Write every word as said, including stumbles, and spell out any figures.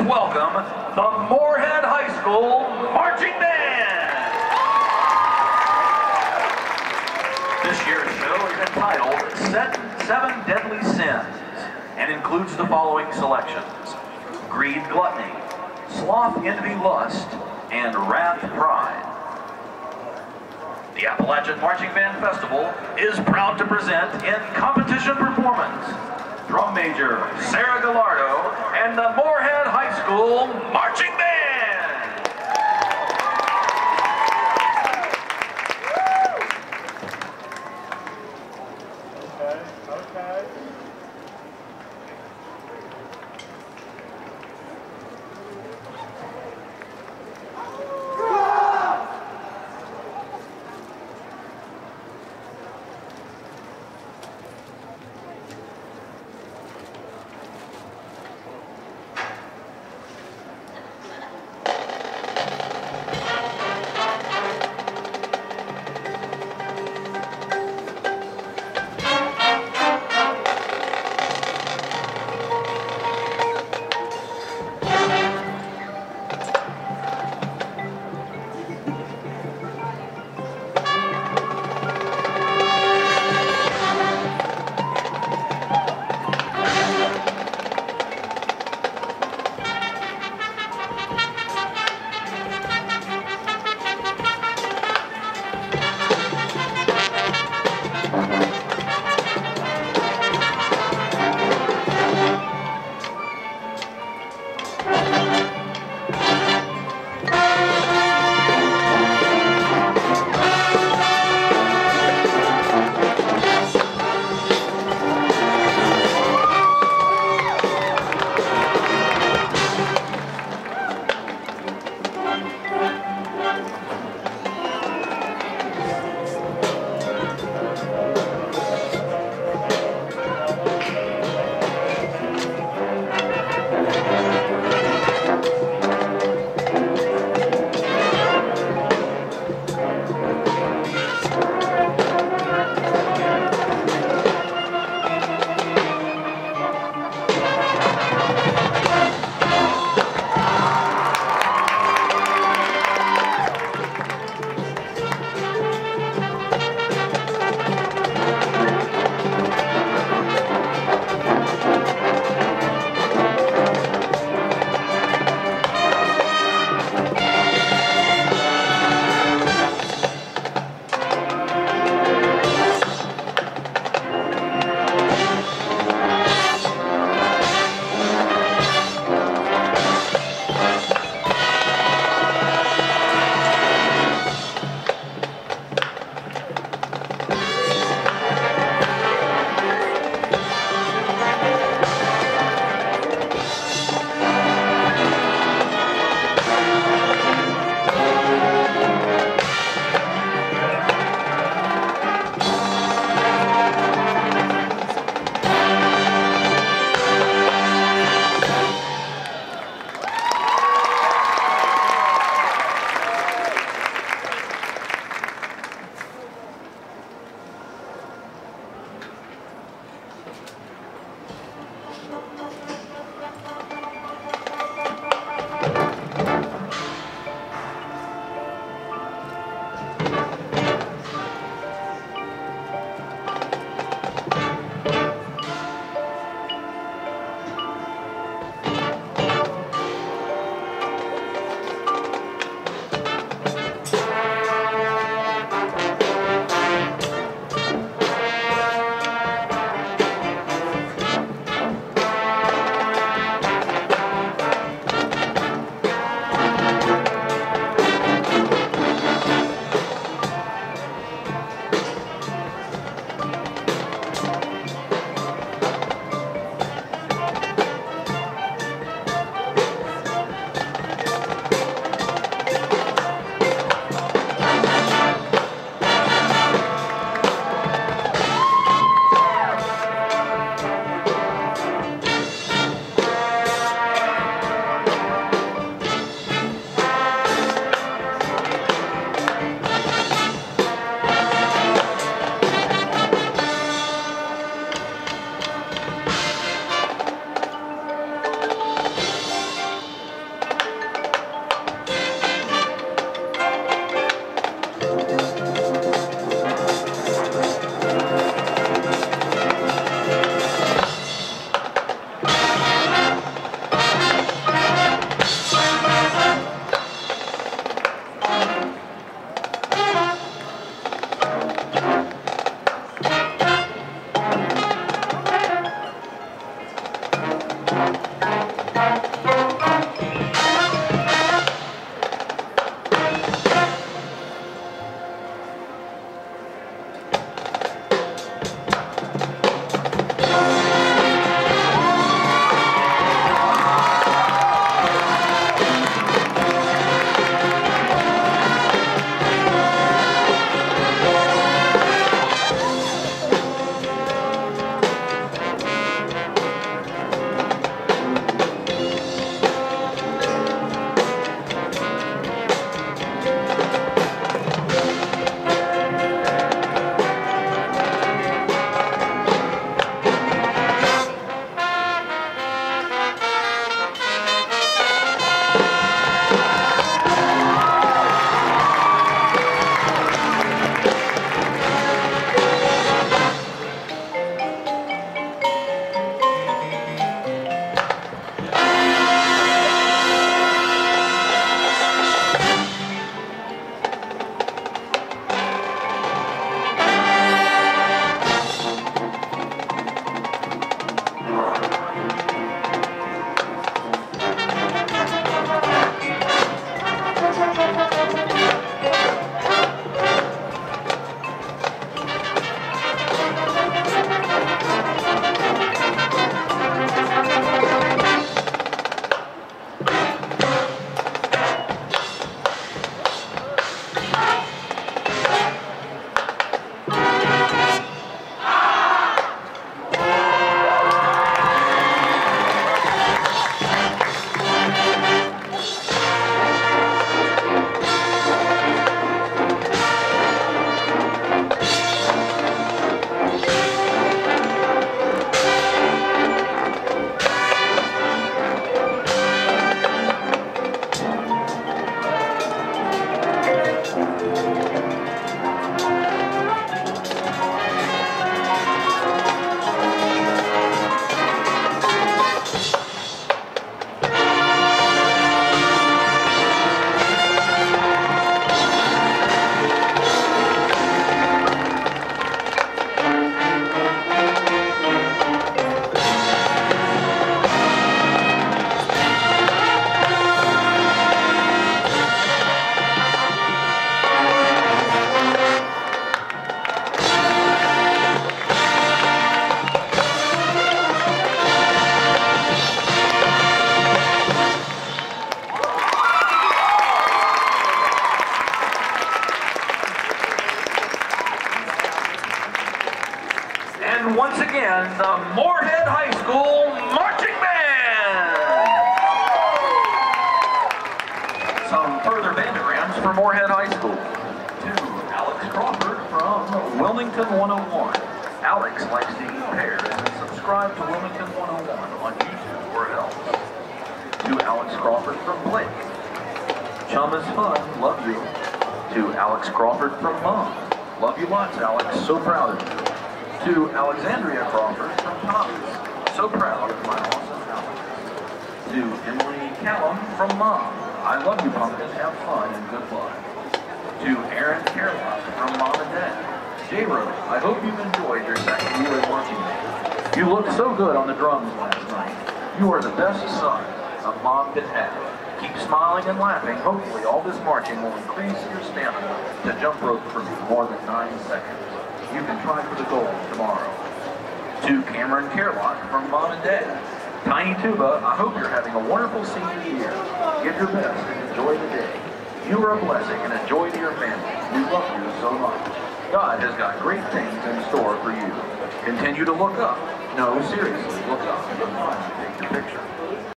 welcome the Morehead High School Marching Band. This year's show is entitled Seven Deadly Sins and includes the following selections: greed, gluttony, sloth, envy, lust, and wrath, pride. The Appalachian Marching Band Festival is proud to present in competition performance drum major Sarah Gallardo and the Morehead High School Marching Band. Okay, okay. further bandograms for Morehead High School. To Alex Crawford from Wilmington one oh one. Alex likes to eat pears and subscribe to Wilmington one oh one on YouTube or else. To Alex Crawford from Blake. Chum is fun, love you. To Alex Crawford from Mom. Love you lots, Alex, so proud of you. To Alexandria Crawford from Thomas. So proud of my awesome Alex. To Emily Callum from Mom. I love you, Pumpkin, have fun and good luck. To Aaron Carlock from Mom and Dad. J-Rose, I hope you've enjoyed your second year watching me. You looked so good on the drums last night. You are the best son a mom could have. Keep smiling and laughing. Hopefully all this marching will increase your stamina to jump rope for more than nine seconds. You can try for the gold tomorrow. To Cameron Carlock from Mom and Dad. Tiny Tuba, I hope you're having a wonderful senior year. Give your best and enjoy the day. You are a blessing and a joy to your family. We love you so much. God has got great things in store for you. Continue to look up. No, seriously, look up. You'll finally take your picture.